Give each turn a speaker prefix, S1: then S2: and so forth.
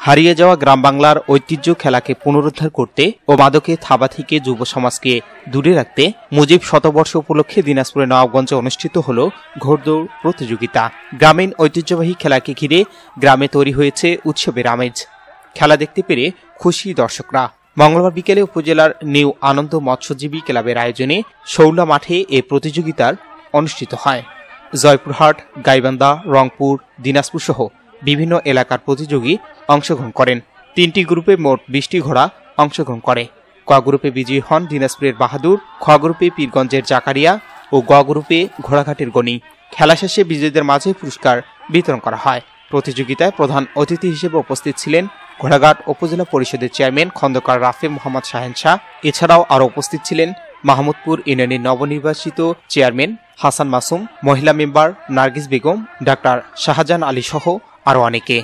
S1: হারিয়ে যাওয়া গ্রাম বাংলার ঐতিহ্য খেলাকে পুনরুদ্ধার করতে ও মাদকে থাবা থেকে যুব সমাজকে দূরে রাখতে মুজিব শতবর্ষ উপলক্ষে দিনাজপুরের নবাবগঞ্জে অনুষ্ঠিত হল ঘোড়দৌড় প্রতিযোগিতা। গ্রামীণ ঐতিহ্যবাহী খেলাকে ঘিরে গ্রামে তৈরি হয়েছে উৎসবের আমেজ। খেলা দেখতে পেরে খুশি দর্শকরা। মঙ্গলবার বিকেলে উপজেলার নিউ আনন্দ মৎস্যজীবী ক্লাবের আয়োজনে শৌলা মাঠে এ প্রতিযোগিতার অনুষ্ঠিত হয়। জয়পুরহাট, গাইবান্ধা, রংপুর, দিনাজপুর সহ বিভিন্ন এলাকার প্রতিযোগী অংশগ্রহণ করেন। 3টি গ্রুপে মোট 20টি ঘোড়া অংশগ্রহণ করে। ক গ্রুপে বিজয়ী হন দিনাজপুরের বাহাদুর, খ গ্রুপে পীরগঞ্জের জাকারিয়া ও গ গ্রুপে ঘোড়াঘাটের গনি। খেলা শেষে বিজয়ীদের মাঝে পুরস্কার বিতরণ করা হয়। প্রতিযোগিতায় প্রধান অতিথি হিসেবে উপস্থিত ছিলেন ঘোড়াঘাট উপজেলা পরিষদের চেয়ারম্যান খন্দকার রাফে মোহাম্মদ শাহেন শাহ। এছাড়াও আরও উপস্থিত ছিলেন মাহমুদপুর ইউনিয়নের নবনির্বাচিত চেয়ারম্যান হাসান মাসুম, মহিলা মেম্বার নার্গিস বেগম, ডাক্তার শাহজাহান আলী সহ আরও অনেকে।